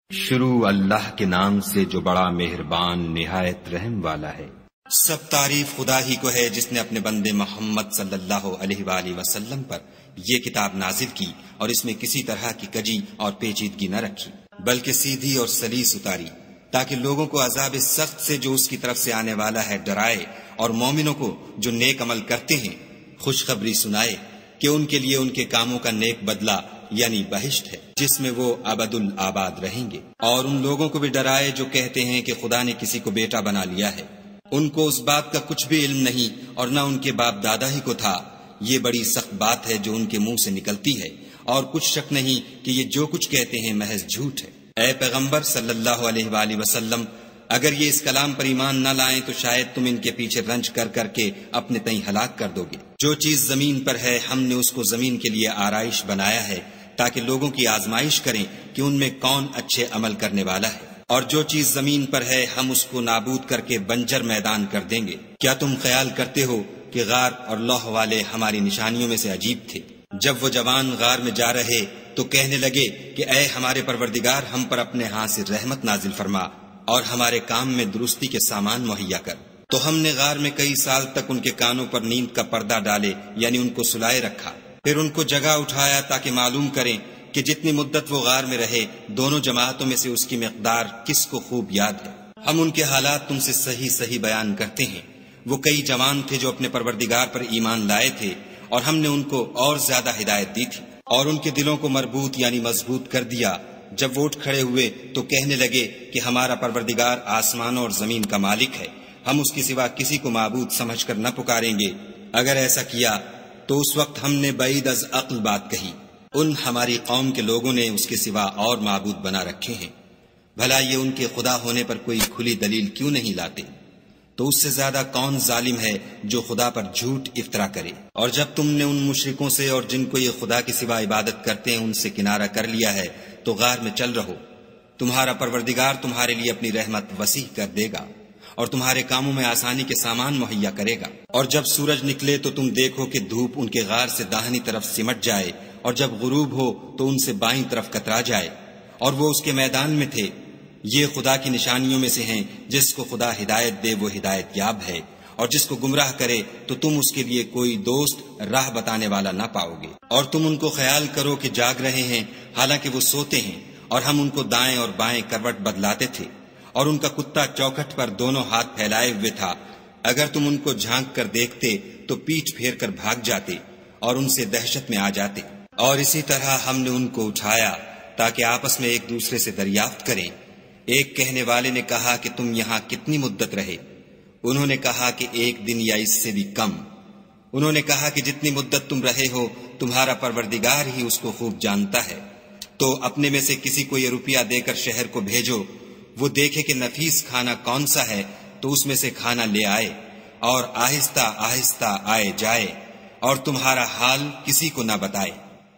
شروع اللہ کے نام سے جو بڑا مہربان نہایت رحم والا ہے۔ سب تعریف خدا ہی کو ہے جس نے اپنے بندے محمد صلی اللہ علیہ وآلہ وسلم پر یہ کتاب نازل کی اور اس میں کسی طرح کی کجی اور پیچیدگی نہ رکھی، بلکہ سیدھی اور سلیس اتاری تاکہ لوگوں کو عذاب سخت سے جو اس کی طرف سے آنے والا ہے ڈرائے، اور مومنوں کو جو نیک عمل کرتے ہیں خوشخبری سنائے کہ ان کے لیے ان کے کاموں کا نیک بدلہ یعنی بہشت ہے جس میں وہ ابد الآباد رہیں گے، اور ان لوگوں کو بھی ڈرائے جو کہتے ہیں کہ خدا نے کسی کو بیٹا بنا لیا ہے، ان کو اس بات کا کچھ بھی علم نہیں اور نہ ان کے باپ دادا ہی کو تھا۔ یہ بڑی سخت بات ہے جو ان کے منہ سے نکلتی ہے، اور کچھ شک نہیں کہ یہ جو کچھ کہتے ہیں محض جھوٹ ہے۔ اے پیغمبر صلی اللہ علیہ وآلہ وسلم، اگر یہ اس کلام پر ایمان نہ لائیں تو شاید تم ان کے پیچھے رنج کر کر کے اپنے تئیں ہلاک کر دو گے۔ جو چیز زمین پر ہے ہم نے اس کو زمین کے لیے آرائش بنایا ہے تاکہ لوگوں کی آزمائش کریں کہ ان میں کون اچھے عمل کرنے والا ہے، اور جو چیز زمین پر ہے ہم اس کو نابود کر کے بنجر میدان کر دیں گے۔ کیا تم خیال کرتے ہو کہ غار اور لوح والے ہماری نشانیوں میں سے عجیب تھے؟ جب وہ جوان غار میں جا رہے تو کہنے لگے کہ اے ہمارے پروردگار، ہم پر اپنے ہاتھ سے رحمت نازل فرما اور ہمارے کام میں درستی کے سامان مہیا کر۔ تو ہم نے غار میں کئی سال تک ان کے کانوں پر نیند کا پردہ ڈالے یعنی ان کو سلائے رکھا، پھر ان کو جگہ اٹھایا تاکہ معلوم کریں کہ جتنی مدت وہ غار میں رہے دونوں جماعتوں میں سے اس کی مقدار کس کو خوب یاد ہے۔ ہم ان کے حالات تم سے صحیح صحیح بیان کرتے ہیں۔ وہ کئی جوان تھے جو اپنے پروردگار پر ایمان لائے تھے، اور ہم نے ان کو اور زیادہ ہدایت دی تھی، اور ان کے دلوں کو مربوط یعنی مضبوط کر دیا۔ جب وہ اٹھ کھڑے ہوئے تو کہنے لگے کہ ہمارا پروردگار آسمانوں اور زمین کا مالک ہے، ہم اس کے سوا کسی کو معبود سمجھ کر نہ پکاریں گے۔ اگر ایسا کیا تو اس وقت ہم نے بعید از عقل بات کہی۔ ان ہماری قوم کے لوگوں نے اس کے سوا اور معبود بنا رکھے ہیں، بھلا یہ ان کے خدا ہونے پر کوئی کھلی دلیل کیوں نہیں لاتے؟ تو اس سے زیادہ کون ظالم ہے جو خدا پر جھوٹ افطرا کرے؟ اور جب تم نے ان مشرکوں سے اور جن کو یہ خدا کے سوا عبادت کرتے ہیں ان سے کنارہ کر لیا ہے تو غار میں چل رہو، تمہارا پروردگار تمہارے لیے اپنی رحمت وسیع کر دے گا اور تمہارے کاموں میں آسانی کے سامان مہیا کرے گا۔ اور جب سورج نکلے تو تم دیکھو کہ دھوپ ان کے غار سے داہنی طرف سمٹ جائے، اور جب غروب ہو تو ان سے بائیں طرف کترا جائے، اور وہ اس کے میدان میں تھے۔ یہ خدا کی نشانیوں میں سے ہیں، جس کو خدا ہدایت دے وہ ہدایت یاب ہے، اور جس کو گمراہ کرے تو تم اس کے لیے کوئی دوست راہ بتانے والا نہ پاؤ گے۔ اور تم ان کو خیال کرو کہ جاگ رہے ہیں حالانکہ وہ سوتے ہیں، اور ہم ان کو دائیں اور بائیں کروٹ بدلاتے تھے، اور ان کا کتا چوکھٹ پر دونوں ہاتھ پھیلائے ہوئے تھا۔ اگر تم ان کو جھانک کر دیکھتے تو پیٹھ پھیر کر بھاگ جاتے اور ان سے دہشت میں آ جاتے۔ اور اسی طرح ہم نے ان کو اٹھایا تاکہ آپس میں ایک دوسرے سے دریافت کریں۔ ایک کہنے والے نے کہا کہ تم یہاں کتنی مدت رہے؟ انہوں نے کہا کہ 1 دن یا اس سے بھی کم۔ انہوں نے کہا کہ جتنی مدت تم رہے ہو تمہارا پروردگار ہی اس کو خوب جانتا ہے۔ تو اپنے میں سے کسی کو یہ روپیہ دے کر شہر کو بھیجو، وہ دیکھے کہ نفیس کھانا کون سا ہے تو اس میں سے کھانا لے آئے، اور آہستہ آہستہ آئے جائے، اور تمہارا حال کسی کو نہ بتائے۔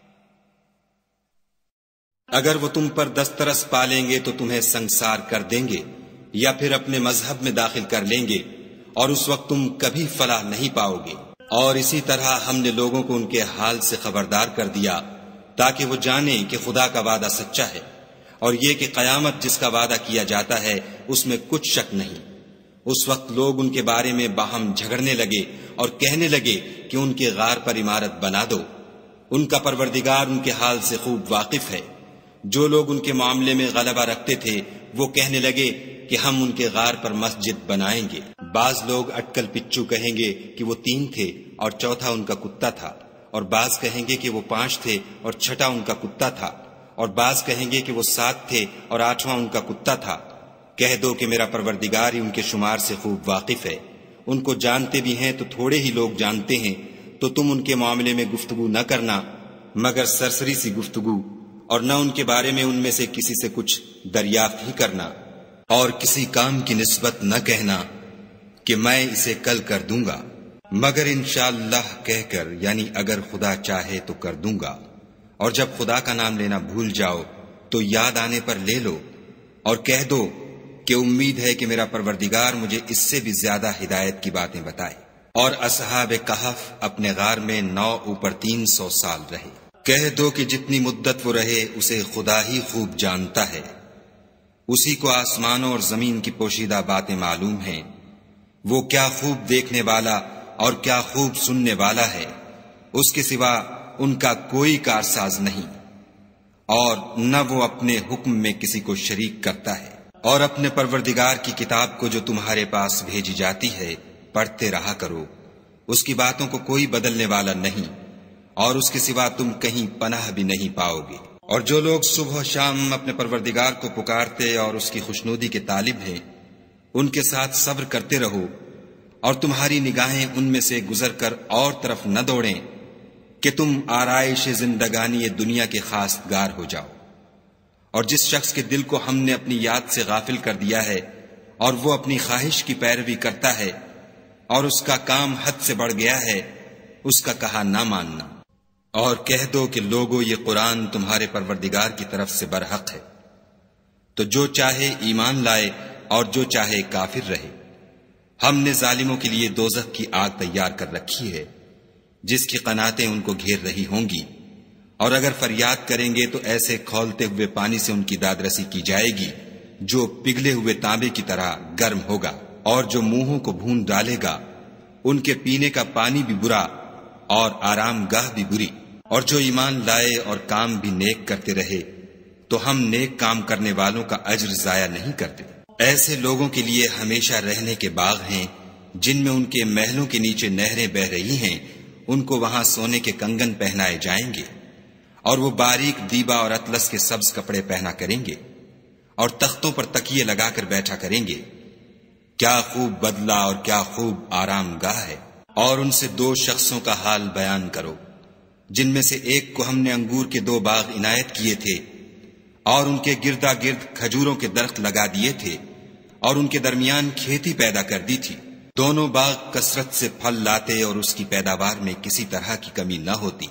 اگر وہ تم پر دسترس پالیں گے تو تمہیں سنگسار کر دیں گے یا پھر اپنے مذہب میں داخل کر لیں گے، اور اس وقت تم کبھی فلاح نہیں پاؤ گے۔ اور اسی طرح ہم نے لوگوں کو ان کے حال سے خبردار کر دیا تاکہ وہ جانیں کہ خدا کا وعدہ سچا ہے، اور یہ کہ قیامت جس کا وعدہ کیا جاتا ہے اس میں کچھ شک نہیں۔ اس وقت لوگ ان کے بارے میں باہم جھگڑنے لگے اور کہنے لگے کہ ان کے غار پر عمارت بنا دو۔ ان کا پروردگار ان کے حال سے خوب واقف ہے۔ جو لوگ ان کے معاملے میں غلبہ رکھتے تھے وہ کہنے لگے کہ ہم ان کے غار پر مسجد بنائیں گے۔ بعض لوگ اٹکل پچو کہیں گے کہ وہ 3 تھے اور چوتھا ان کا کتا تھا، اور بعض کہیں گے کہ وہ 5 تھے اور چھٹا ان کا کتا تھا، اور بعض کہیں گے کہ وہ 7 تھے اور 8واں ان کا کتا تھا۔ کہہ دو کہ میرا پروردگار ہی ان کے شمار سے خوب واقف ہے۔ ان کو جانتے بھی ہیں تو تھوڑے ہی لوگ جانتے ہیں، تو تم ان کے معاملے میں گفتگو نہ کرنا مگر سرسری سی گفتگو، اور نہ ان کے بارے میں ان میں سے کسی سے کچھ دریافت ہی کرنا، اور کسی کام کی نسبت نہ کہنا کہ میں اسے کل کر دوں گا، مگر انشاءاللہ کہہ کر یعنی اگر خدا چاہے تو کر دوں گا۔ اور جب خدا کا نام لینا بھول جاؤ تو یاد آنے پر لے لو، اور کہہ دو کہ امید ہے کہ میرا پروردگار مجھے اس سے بھی زیادہ ہدایت کی باتیں بتائے۔ اور اصحاب کہف اپنے غار میں 9 اوپر 300 سال رہے۔ کہہ دو کہ جتنی مدت وہ رہے اسے خدا ہی خوب جانتا ہے۔ اسی کو آسمانوں اور زمین کی پوشیدہ باتیں معلوم ہیں، وہ کیا خوب دیکھنے والا اور کیا خوب سننے والا ہے، اس کے سوا ان کا کوئی کارساز نہیں، اور نہ وہ اپنے حکم میں کسی کو شریک کرتا ہے۔ اور اپنے پروردگار کی کتاب کو جو تمہارے پاس بھیجی جاتی ہے پڑھتے رہا کرو، اس کی باتوں کو کوئی بدلنے والا نہیں، اور اس کے سوا تم کہیں پناہ بھی نہیں پاؤ گے۔ اور جو لوگ صبح و شام اپنے پروردگار کو پکارتے اور اس کی خوشنودی کے طالب ہیں، ان کے ساتھ صبر کرتے رہو، اور تمہاری نگاہیں ان میں سے گزر کر اور طرف نہ دوڑیں کہ تم آرائش زندگانی دنیا کے خواستگار ہو جاؤ۔ اور جس شخص کے دل کو ہم نے اپنی یاد سے غافل کر دیا ہے اور وہ اپنی خواہش کی پیروی کرتا ہے اور اس کا کام حد سے بڑھ گیا ہے، اس کا کہا نہ ماننا، اور کہہ دو کہ لوگو یہ قرآن تمہارے پروردگار کی طرف سے برحق ہے، تو جو چاہے ایمان لائے اور جو چاہے کافر رہے۔ ہم نے ظالموں کے لیے دوزخ کی آگ تیار کر رکھی ہے جس کی قناتیں ان کو گھیر رہی ہوں گی، اور اگر فریاد کریں گے تو ایسے کھولتے ہوئے پانی سے ان کی دادرسی کی جائے گی جو پگھلے ہوئے تانبے کی طرح گرم ہوگا، اور جو منہوں کو بھون ڈالے گا ان کے پینے کا پانی بھی برا اور آرام گاہ بھی بری۔ اور جو ایمان لائے اور کام بھی نیک کرتے رہے تو ہم نیک کام کرنے والوں کا اجر ضائع نہیں کرتے۔ ایسے لوگوں کے لیے ہمیشہ رہنے کے باغ ہیں جن میں ان کے محلوں کے نیچے نہریں بہ رہی ہیں، ان کو وہاں سونے کے کنگن پہنائے جائیں گے، اور وہ باریک دیبا اور اطلس کے سبز کپڑے پہنا کریں گے، اور تختوں پر تکیے لگا کر بیٹھا کریں گے۔ کیا خوب بدلہ اور کیا خوب آرام گاہ ہے۔ اور ان سے دو شخصوں کا حال بیان کرو جن میں سے ایک کو ہم نے انگور کے 2 باغ عنایت کیے تھے، اور ان کے گردا گرد کھجوروں کے درخت لگا دیے تھے، اور ان کے درمیان کھیتی پیدا کر دی تھی۔ دونوں باغ کثرت سے پھل لاتے اور اس کی پیداوار میں کسی طرح کی کمی نہ ہوتی،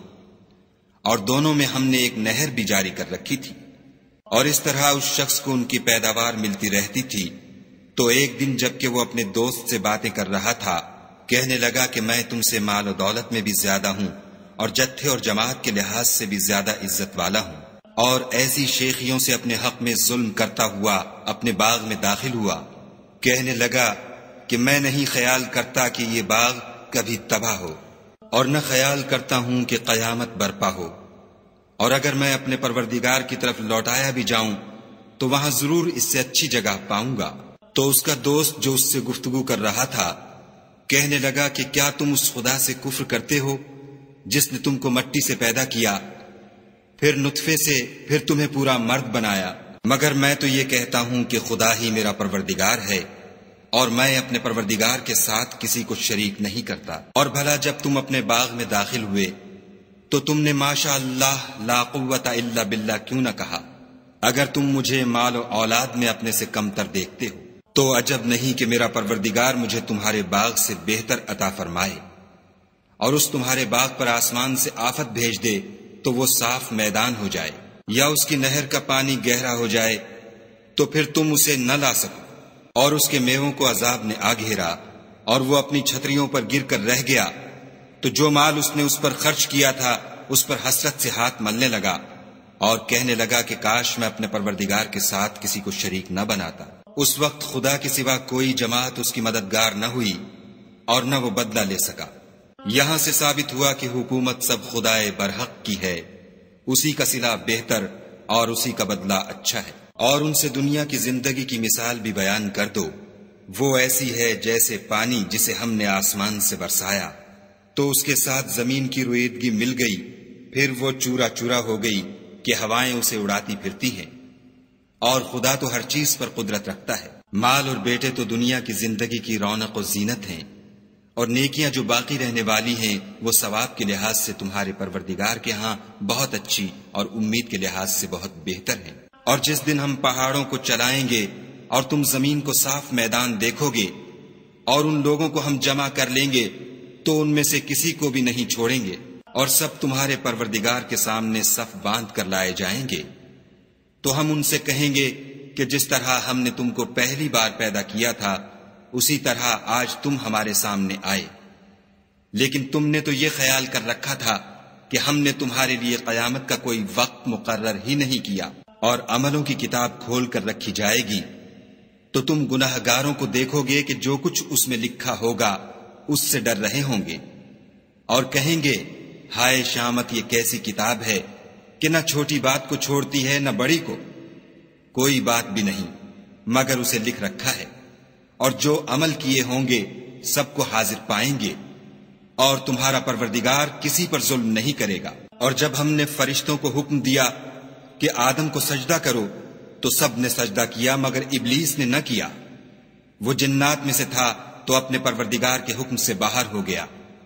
اور دونوں میں ہم نے ایک نہر بھی جاری کر رکھی تھی، اور اس طرح اس شخص کو ان کی پیداوار ملتی رہتی تھی۔ تو ایک دن جب کہ وہ اپنے دوست سے باتیں کر رہا تھا، کہنے لگا کہ میں تم سے مال و دولت میں بھی زیادہ ہوں، اور جتھے اور جماعت کے لحاظ سے بھی زیادہ عزت والا ہوں، اور ایسی شیخیوں سے اپنے حق میں ظلم کرتا ہوا اپنے باغ میں داخل ہوا۔ کہنے لگا کہ میں نہیں خیال کرتا کہ یہ باغ کبھی تباہ ہو، اور نہ خیال کرتا ہوں کہ قیامت برپا ہو، اور اگر میں اپنے پروردگار کی طرف لوٹایا بھی جاؤں تو وہاں ضرور اس سے اچھی جگہ پاؤں گا۔ تو اس کا دوست جو اس سے گفتگو کر رہا تھا کہنے لگا کہ کیا تم اس خدا سے کفر کرتے ہو جس نے تم کو مٹی سے پیدا کیا، پھر نطفے سے، پھر تمہیں پورا مرد بنایا؟ مگر میں تو یہ کہتا ہوں کہ خدا ہی میرا پروردگار ہے، اور میں اپنے پروردگار کے ساتھ کسی کو شریک نہیں کرتا۔ اور بھلا جب تم اپنے باغ میں داخل ہوئے تو تم نے ماشاء اللہ لا قوت الا باللہ کیوں نہ کہا؟ اگر تم مجھے مال و اولاد میں اپنے سے کم تر دیکھتے ہو تو عجب نہیں کہ میرا پروردگار مجھے تمہارے باغ سے بہتر عطا فرمائے، اور اس تمہارے باغ پر آسمان سے آفت بھیج دے تو وہ صاف میدان ہو جائے، یا اس کی نہر کا پانی گہرا ہو جائے تو پھر تم اسے نہ لا سکو، اور اس کے میووں کو عذاب نے آ گھیرا اور وہ اپنی چھتریوں پر گر کر رہ گیا، تو جو مال اس نے اس پر خرچ کیا تھا اس پر حسرت سے ہاتھ ملنے لگا، اور کہنے لگا کہ کاش میں اپنے پروردگار کے ساتھ کسی کو شریک نہ بناتا۔ اس وقت خدا کے سوا کوئی جماعت اس کی مددگار نہ ہوئی اور نہ وہ بدلہ لے سکا۔ یہاں سے ثابت ہوا کہ حکومت سب خدائے برحق کی ہے، اسی کا صلہ بہتر اور اسی کا بدلہ اچھا ہے۔ اور ان سے دنیا کی زندگی کی مثال بھی بیان کر دو، وہ ایسی ہے جیسے پانی جسے ہم نے آسمان سے برسایا تو اس کے ساتھ زمین کی رویدگی مل گئی، پھر وہ چورا چورا ہو گئی کہ ہوائیں اسے اڑاتی پھرتی ہیں، اور خدا تو ہر چیز پر قدرت رکھتا ہے۔ مال اور بیٹے تو دنیا کی زندگی کی رونق و زینت ہیں، اور نیکیاں جو باقی رہنے والی ہیں وہ ثواب کے لحاظ سے تمہارے پروردگار کے ہاں بہت اچھی اور امید کے لحاظ سے بہت بہتر ہیں۔ اور جس دن ہم پہاڑوں کو چلائیں گے اور تم زمین کو صاف میدان دیکھو گے، اور ان لوگوں کو ہم جمع کر لیں گے تو ان میں سے کسی کو بھی نہیں چھوڑیں گے، اور سب تمہارے پروردگار کے سامنے صف باندھ کر لائے جائیں گے۔ تو ہم ان سے کہیں گے کہ جس طرح ہم نے تم کو پہلی بار پیدا کیا تھا اسی طرح آج تم ہمارے سامنے آئے، لیکن تم نے تو یہ خیال کر رکھا تھا کہ ہم نے تمہارے لیے قیامت کا کوئی وقت مقرر ہی نہیں کیا۔ اور عملوں کی کتاب کھول کر رکھی جائے گی تو تم گناہ گاروں کو دیکھو گے کہ جو کچھ اس میں لکھا ہوگا اس سے ڈر رہے ہوں گے، اور کہیں گے ہائے شامت، یہ کیسی کتاب ہے کہ نہ چھوٹی بات کو چھوڑتی ہے نہ بڑی کو، کوئی بات بھی نہیں مگر اسے لکھ رکھا ہے، اور جو عمل کیے ہوں گے سب کو حاضر پائیں گے، اور تمہارا پروردگار کسی پر ظلم نہیں کرے گا۔ اور جب ہم نے فرشتوں کو حکم دیا کہ آدم کو سجدہ کرو تو سب نے سجدہ کیا مگر ابلیس نے نہ کیا، وہ جنات میں سے تھا تو اپنے پروردگار کے حکم سے باہر ہو گیا۔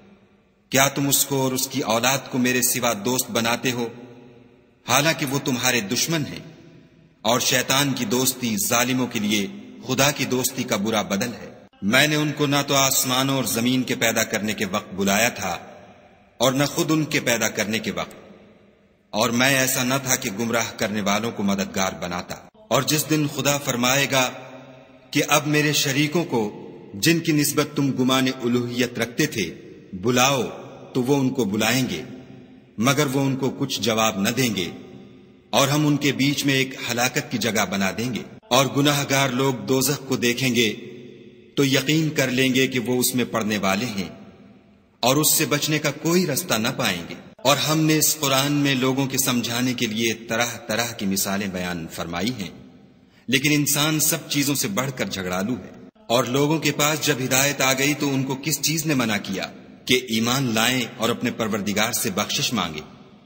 کیا تم اس کو اور اس کی اولاد کو میرے سوا دوست بناتے ہو، حالانکہ وہ تمہارے دشمن ہیں، اور شیطان کی دوستی ظالموں کے لیے خدا کی دوستی کا برا بدل ہے۔ میں نے ان کو نہ تو آسمانوں اور زمین کے پیدا کرنے کے وقت بلایا تھا اور نہ خود ان کے پیدا کرنے کے وقت، اور میں ایسا نہ تھا کہ گمراہ کرنے والوں کو مددگار بناتا۔ اور جس دن خدا فرمائے گا کہ اب میرے شریکوں کو جن کی نسبت تم گمان الوہیت رکھتے تھے بلاؤ، تو وہ ان کو بلائیں گے مگر وہ ان کو کچھ جواب نہ دیں گے، اور ہم ان کے بیچ میں ایک ہلاکت کی جگہ بنا دیں گے۔ اور گناہ گار لوگ دوزخ کو دیکھیں گے تو یقین کر لیں گے کہ وہ اس میں پڑنے والے ہیں، اور اس سے بچنے کا کوئی رستہ نہ پائیں گے۔ اور ہم نے اس قرآن میں لوگوں کے سمجھانے کے لیے طرح طرح کی مثالیں بیان فرمائی ہیں، لیکن انسان سب چیزوں سے بڑھ کر جھگڑالو ہے۔ اور لوگوں کے پاس جب ہدایت آ گئی تو ان کو کس چیز نے منع کیا کہ ایمان لائیں اور اپنے پروردگار سے بخشش مانگے،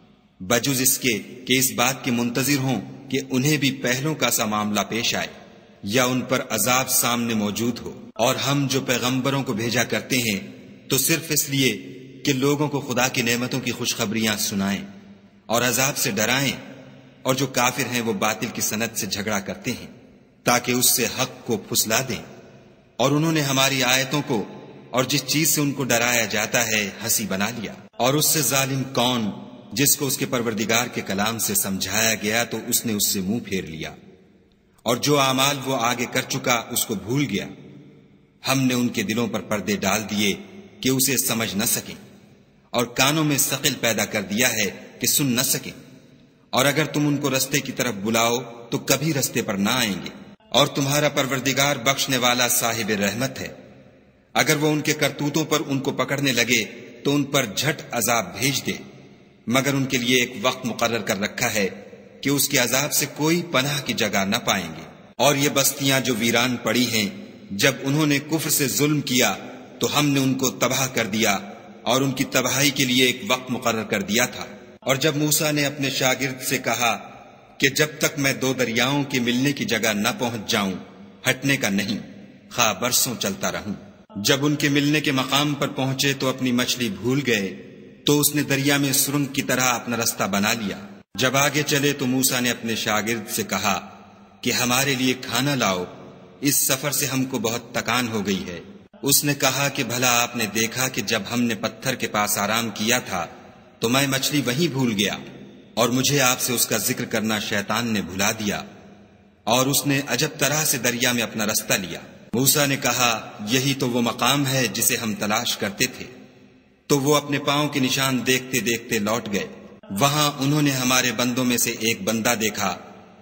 بجز اس کے کہ اس بات کے منتظر ہوں کہ انہیں بھی پہلوں کا سا معاملہ پیش آئے یا ان پر عذاب سامنے موجود ہو۔ اور ہم جو پیغمبروں کو بھیجا کرتے ہیں تو صرف اس لیے کہ لوگوں کو خدا کی نعمتوں کی خوشخبریاں سنائیں اور عذاب سے ڈرائیں، اور جو کافر ہیں وہ باطل کی سنت سے جھگڑا کرتے ہیں تاکہ اس سے حق کو پھسلا دیں۔ اور انہوں نے ہماری آیتوں کو اور جس چیز سے ان کو ڈرایا جاتا ہے ہنسی بنا لیا۔ اور اس سے ظالم کون جس کو اس کے پروردگار کے کلام سے سمجھایا گیا تو اس نے اس سے منہ پھیر لیا، اور جو اعمال وہ آگے کر چکا اس کو بھول گیا۔ ہم نے ان کے دلوں پر پردے ڈال دیے کہ اسے سمجھ نہ سکیں، اور کانوں میں ثقل پیدا کر دیا ہے کہ سن نہ سکیں، اور اگر تم ان کو رستے کی طرف بلاؤ تو کبھی رستے پر نہ آئیں گے۔ اور تمہارا پروردگار بخشنے والا صاحب رحمت ہے، اگر وہ ان کے کرتوتوں پر ان کو پکڑنے لگے تو ان پر جھٹ عذاب بھیج دے، مگر ان کے لیے ایک وقت مقرر کر رکھا ہے کہ اس کے عذاب سے کوئی پناہ کی جگہ نہ پائیں گے۔ اور یہ بستیاں جو ویران پڑی ہیں، جب انہوں نے کفر سے ظلم کیا تو ہم نے ان کو تباہ کر دیا، اور ان کی تباہی کے لیے ایک وقت مقرر کر دیا تھا۔ اور جب موسیٰ نے اپنے شاگرد سے کہا کہ جب تک میں دو دریاؤں کے ملنے کی جگہ نہ پہنچ جاؤں ہٹنے کا نہیں، خواہ برسوں چلتا رہوں۔ جب ان کے ملنے کے مقام پر پہنچے تو اپنی مچھلی بھول گئے، تو اس نے دریا میں سرنگ کی طرح اپنا رستہ بنا لیا۔ جب آگے چلے تو موسیٰ نے اپنے شاگرد سے کہا کہ ہمارے لیے کھانا لاؤ، اس سفر سے ہم کو بہت تکان ہو گئی ہے۔ اس نے کہا کہ بھلا آپ نے دیکھا کہ جب ہم نے پتھر کے پاس آرام کیا تھا تو میں مچھلی وہیں بھول گیا، اور مجھے آپ سے اس کا ذکر کرنا شیطان نے بھلا دیا، اور اس نے عجب طرح سے دریا میں اپنا رستہ لیا۔ موسیٰ نے کہا یہی تو وہ مقام ہے جسے ہم تلاش کرتے تھے۔ تو وہ اپنے پاؤں کے نشان دیکھتے دیکھتے لوٹ گئے۔ وہاں انہوں نے ہمارے بندوں میں سے ایک بندہ دیکھا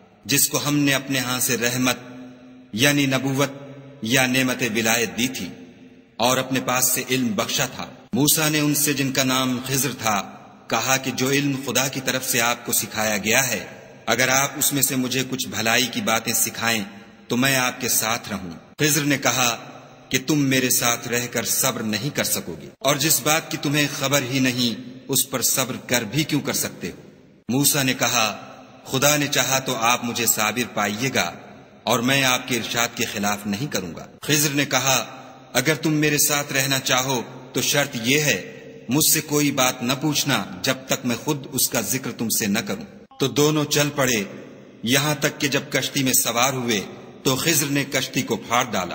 جس کو ہم نے اپنے ہاں سے رحمت یعنی نبوت یا نعمت ولایت دی تھی، اور اپنے پاس سے علم بخشا تھا۔ موسیٰ نے ان سے جن کا نام خضر تھا کہا کہ جو علم خدا کی طرف سے آپ کو سکھایا گیا ہے، اگر آپ اس میں سے مجھے کچھ بھلائی کی باتیں سکھائیں تو میں آپ کے ساتھ رہوں۔ خضر نے کہا کہ تم میرے ساتھ رہ کر صبر نہیں کر سکو گے، اور جس بات کی تمہیں خبر ہی نہیں اس پر صبر کر بھی کیوں کر سکتے ہو؟ موسیٰ نے کہا خدا نے چاہا تو آپ مجھے صابر پائیے گا، اور میں آپ کے ارشاد کے خلاف نہیں کروں گا۔ خضر نے کہا اگر تم میرے ساتھ رہنا چاہو تو شرط یہ ہے مجھ سے کوئی بات نہ پوچھنا جب تک میں خود اس کا ذکر تم سے نہ کروں۔ تو دونوں چل پڑے، یہاں تک کہ جب کشتی میں سوار ہوئے تو خضر نے کشتی کو پھاڑ ڈالا۔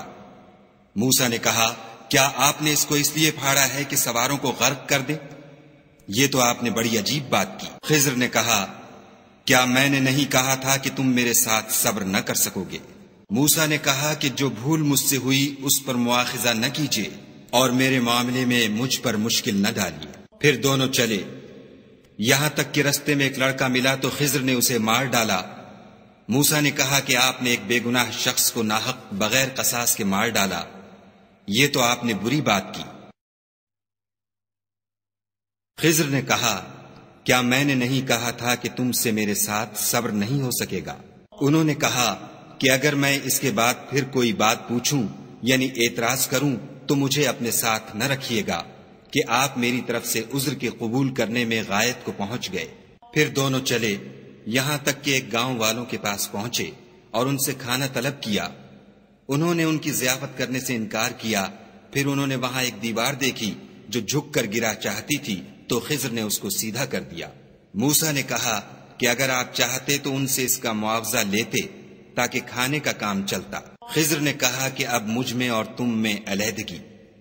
موسیٰ نے کہا کیا آپ نے اس کو اس لیے پھاڑا ہے کہ سواروں کو غرق کر دے؟ یہ تو آپ نے بڑی عجیب بات کی۔ خضر نے کہا کیا میں نے نہیں کہا تھا کہ تم میرے ساتھ صبر نہ کر سکو گے؟ موسیٰ نے کہا کہ جو بھول مجھ سے ہوئی اس پر مواخذہ نہ کیجیے، اور میرے معاملے میں مجھ پر مشکل نہ ڈالیے۔ پھر دونوں چلے، یہاں تک کہ رستے میں ایک لڑکا ملا تو خضر نے اسے مار ڈالا، موسیٰ نے کہا کہ آپ نے ایک بے گناہ شخص کو ناحق بغیر قصاص کے مار ڈالا، یہ تو آپ نے بری بات کی۔ خضر نے کہا کیا میں نے نہیں کہا تھا کہ تم سے میرے ساتھ صبر نہیں ہو سکے گا؟ انہوں نے کہا کہ اگر میں اس کے بعد پھر کوئی بات پوچھوں یعنی اعتراض کروں تو مجھے اپنے ساتھ نہ رکھیے گا کہ آپ میری طرف سے عذر کے قبول کرنے میں غایت کو پہنچ گئے۔ پھر دونوں چلے یہاں تک کہ ایک گاؤں والوں کے پاس پہنچے اور ان سے کھانا طلب کیا۔ انہوں نے ان کی ضیافت کرنے سے انکار کیا۔ پھر انہوں نے وہاں ایک دیوار دیکھی جو جھک کر گرا چاہتی تھی تو خضر نے اس کو سیدھا کر دیا۔ موسیٰ نے کہا کہ اگر آپ چاہتے تو ان سے اس کا معاوضہ لیتے تاکہ کھانے کا کام چلتا۔ خضر نے کہا کہ اب مجھ میں اور تم میں علیحدگی،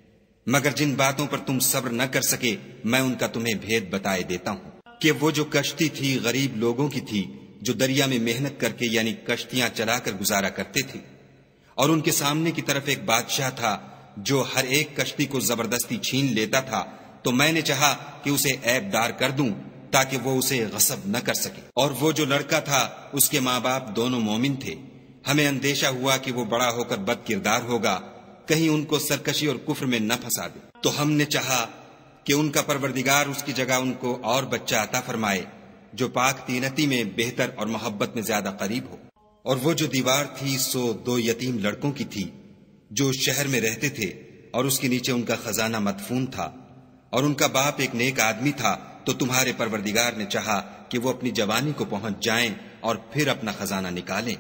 مگر جن باتوں پر تم صبر نہ کر سکے میں ان کا تمہیں بھید بتائے دیتا ہوں کہ وہ جو کشتی تھی غریب لوگوں کی تھی جو دریا میں محنت کر کے یعنی کشتیاں چلا کر گزارا کرتے تھے، اور ان کے سامنے کی طرف ایک بادشاہ تھا جو ہر ایک کشتی کو زبردستی چھین لیتا تھا، تو میں نے چاہا کہ اسے عیب دار کر دوں تاکہ وہ اسے غصب نہ کر سکے۔ اور وہ جو لڑکا تھا اس کے ماں باپ دونوں مومن تھے۔ ہمیں اندیشہ ہوا کہ وہ بڑا ہو کر بد کردار ہوگا، کہیں ان کو سرکشی اور کفر میں نہ پھنسا دے، تو ہم نے چاہا کہ ان کا پروردگار اس کی جگہ ان کو اور بچہ عطا فرمائے جو پاک تینتی میں بہتر اور محبت میں زیادہ قریب ہو۔ اور وہ جو دیوار تھی سو 2 یتیم لڑکوں کی تھی جو شہر میں رہتے تھے، اور اس کے نیچے ان کا خزانہ مدفون تھا، اور ان کا باپ ایک نیک آدمی تھا، تو تمہارے پروردگار نے چاہا کہ وہ اپنی جوانی کو پہنچ جائیں اور پھر اپنا خزانہ نکالیں۔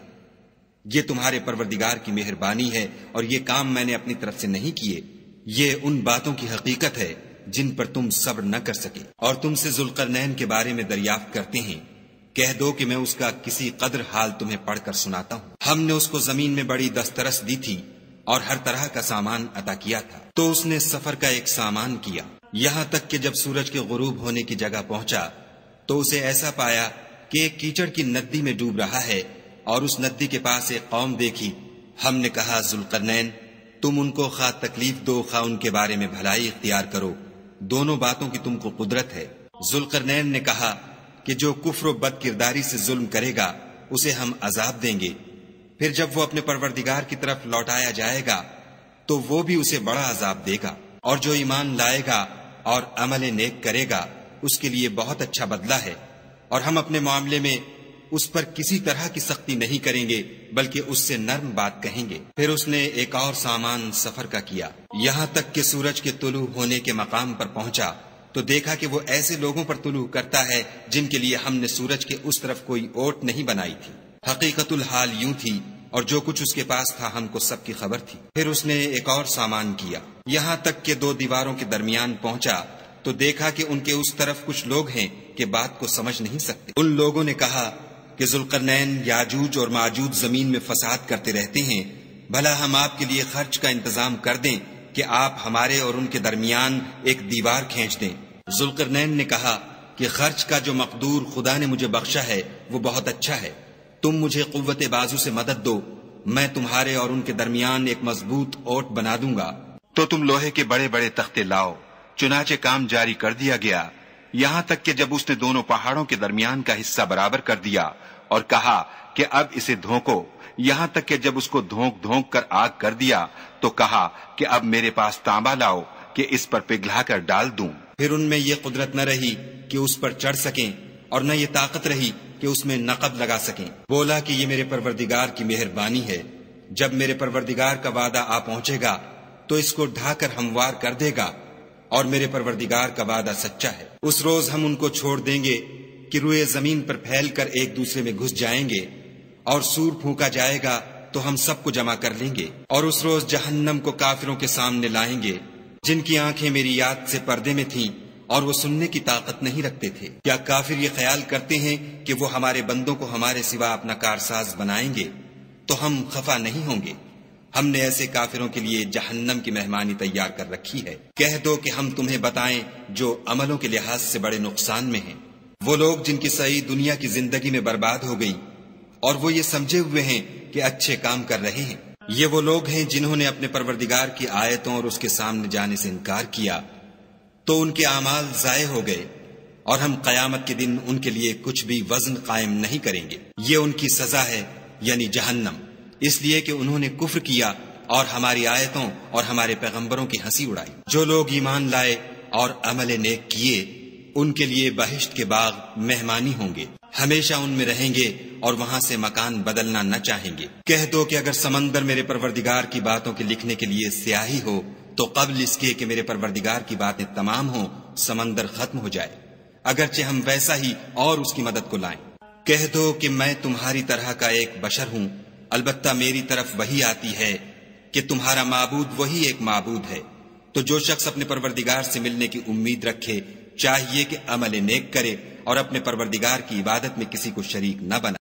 یہ تمہارے پروردگار کی مہربانی ہے اور یہ کام میں نے اپنی طرف سے نہیں کیے، یہ ان باتوں کی حقیقت ہے جن پر تم صبر نہ کر سکے۔ اور تم سے ذوالقرنین کے بارے میں دریافت کرتے ہیں، کہہ دو کہ میں اس کا کسی قدر حال تمہیں پڑھ کر سناتا ہوں۔ ہم نے اس کو زمین میں بڑی دسترس دی تھی اور ہر طرح کا سامان عطا کیا تھا، تو اس نے سفر کا ایک سامان کیا، یہاں تک کہ جب سورج کے غروب ہونے کی جگہ پہنچا تو اسے ایسا پایا کہ ایک کیچڑ کی ندی میں ڈوب رہا ہے، اور اس ندی کے پاس ایک قوم دیکھی۔ ہم نے کہا ذوالقرنین تم ان کو خواہ تکلیف دو خواہ ان کے بارے میں بھلائی اختیار کرو، دونوں باتوں کی تم کو قدرت ہے۔ ذوالقرنین نے کہا کہ جو کفر و بد کرداری سے ظلم کرے گا اسے ہم عذاب دیں گے، پھر جب وہ اپنے پروردگار کی طرف لوٹایا جائے گا تو وہ بھی اسے بڑا عذاب دے گا، اور جو ایمان لائے گا اور عمل نیک کرے گا اس کے لیے بہت اچھا بدلہ ہے، اور ہم اپنے معاملے میں اس پر کسی طرح کی سختی نہیں کریں گے بلکہ اس سے نرم بات کہیں گے۔ پھر اس نے ایک اور سامان سفر کا کیا، یہاں تک کہ سورج کے طلوع ہونے کے مقام پر پہنچا تو دیکھا کہ وہ ایسے لوگوں پر طلوع کرتا ہے جن کے لیے ہم نے سورج کے اس طرف کوئی اوٹ نہیں بنائی تھی۔ حقیقت الحال یوں تھی، اور جو کچھ اس کے پاس تھا ہم کو سب کی خبر تھی۔ پھر اس نے ایک اور سامان کیا، یہاں تک کہ 2 دیواروں کے درمیان پہنچا تو دیکھا کہ ان کے اس طرف کچھ لوگ ہیں کہ بات کو سمجھ نہیں سکتے۔ ان لوگوں نے کہا کہ ذوالقرنین یاجوج اور ماجوج زمین میں فساد کرتے رہتے ہیں، بھلا ہم آپ کے لیے خرچ کا انتظام کر دیں کہ آپ ہمارے اور ان کے درمیان ایک دیوار کھینچ دیں۔ ذوالقرنین نے کہا کہ خرچ کا جو مقدور خدا نے مجھے بخشا ہے وہ بہت اچھا ہے، تم مجھے قوت بازو سے مدد دو، میں تمہارے اور ان کے درمیان ایک مضبوط اوٹ بنا دوں گا۔ تو تم لوہے کے بڑے بڑے تختے لاؤ۔ چنانچہ کام جاری کر دیا گیا، یہاں تک کہ جب اس نے دونوں پہاڑوں کے درمیان کا حصہ برابر کر دیا اور کہا کہ اب اسے دھونکو، یہاں تک کہ جب اس کو دھونک دھونک کر آگ کر دیا تو کہا کہ اب میرے پاس تانبا لاؤ کہ اس پر پگھلا کر ڈال دوں۔ پھر ان میں یہ قدرت نہ رہی کہ اس پر چڑھ سکیں اور نہ یہ طاقت رہی کہ اس میں نقب لگا سکیں۔ بولا کہ یہ میرے پروردگار کی مہربانی ہے، جب میرے پروردگار کا وعدہ آ پہنچے گا تو اس کو ڈھا کر ہموار کر دے گا، اور میرے پروردگار کا وعدہ سچا ہے۔ اس روز ہم ان کو چھوڑ دیں گے کہ روئے زمین پر پھیل کر ایک دوسرے میں گھس جائیں گے، اور سور پھونکا جائے گا تو ہم سب کو جمع کر لیں گے، اور اس روز جہنم کو کافروں کے سامنے لائیں گے جن کی آنکھیں میری یاد سے پردے میں تھیں اور وہ سننے کی طاقت نہیں رکھتے تھے۔ کیا کافر یہ خیال کرتے ہیں کہ وہ ہمارے بندوں کو ہمارے سوا اپنا کارساز بنائیں گے؟ تو ہم خفا نہیں ہوں گے، ہم نے ایسے کافروں کے لیے جہنم کی مہمانی تیار کر رکھی ہے۔ کہہ دو کہ ہم تمہیں بتائیں جو عملوں کے لحاظ سے بڑے نقصان میں ہیں، وہ لوگ جن کی صحیح دنیا کی زندگی میں برباد ہو گئی اور وہ یہ سمجھے ہوئے ہیں کہ اچھے کام کر رہے ہیں۔ یہ وہ لوگ ہیں جنہوں نے اپنے پروردگار کی آیتوں اور اس کے سامنے جانے سے انکار کیا، تو ان کے اعمال ضائع ہو گئے، اور ہم قیامت کے دن ان کے لیے کچھ بھی وزن قائم نہیں کریں گے. یہ ان کی سزا ہے یعنی جہنم، اس لیے کہ انہوں نے کفر کیا اور ہماری آیتوں اور ہمارے پیغمبروں کی ہنسی اڑائی. جو لوگ ایمان لائے اور عمل نیک کیے ان کے لیے بہشت کے باغ مہمانی ہوں گے، ہمیشہ ان میں رہیں گے اور وہاں سے مکان بدلنا نہ چاہیں گے. کہہ دو کہ اگر سمندر میرے پروردگار کی باتوں کے لکھنے کے لیے سیاہی ہو تو قبل اس کے کہ میرے پروردگار کی باتیں تمام ہوں سمندر ختم ہو جائے، اگرچہ ہم ویسا ہی اور اس کی مدد کو لائیں. کہہ دو کہ میں تمہاری طرح کا ایک بشر ہوں، البتہ میری طرف وہی آتی ہے کہ تمہارا معبود وہی ایک معبود ہے. تو جو شخص اپنے پروردگار سے ملنے کی امید رکھے چاہیے کہ عمل نیک کرے اور اپنے پروردگار کی عبادت میں کسی کو شریک نہ بنائے.